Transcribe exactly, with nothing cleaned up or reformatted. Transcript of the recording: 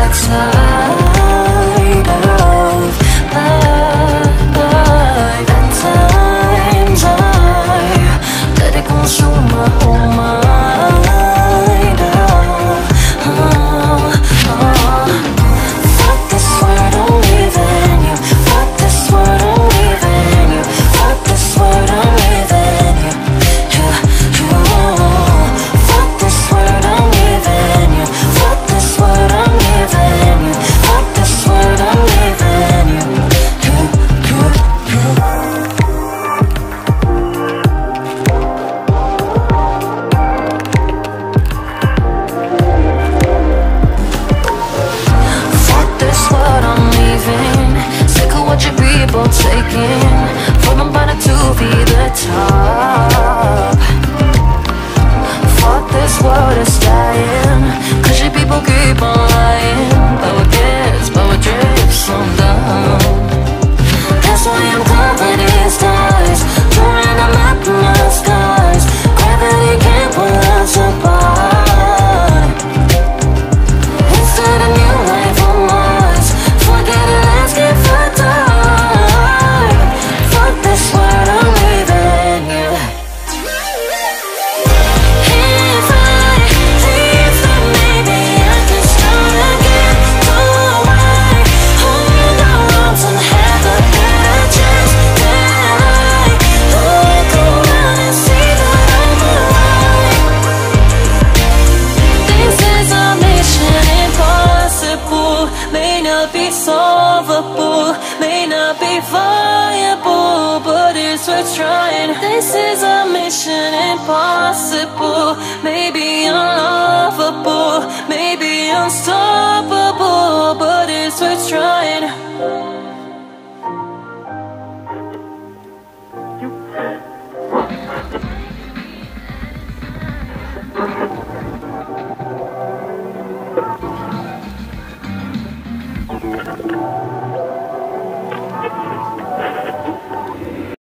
tide of life. At times I let it consume my whole mind. Oh, oh, oh. Fuck this word, I'm leaving you. Fuck this word, I'm leaving you. Fuck this word, I'm leaving you. You, you. Fuck this word, I'm leaving you. Fuck this word, I'm leaving you. Fuck this word, I'm leaving you. You, you, you. Fuck this word, I'm leaving. Sick of what your people taking. From the bottom to be the top. Fuck this world, it's dying. Cause your people keep on lying. Power gets, power drips on down. That's why I'm covered in stars. Drawing a map in the stars. Gravity can't pull us apart. Instead of new life on Mars. Forget it, let's get fucked up. Fuck this word, I'm leaving you. If I leave, then maybe I can start again. Do I hold the ropes and have a better chance? Then I look around and see that I'm alive. This is a mission impossible. May not be solvable, may not be viable, but it's worth trying. This is a mission impossible. Maybe unlovable, maybe unstoppable, but it's worth trying. You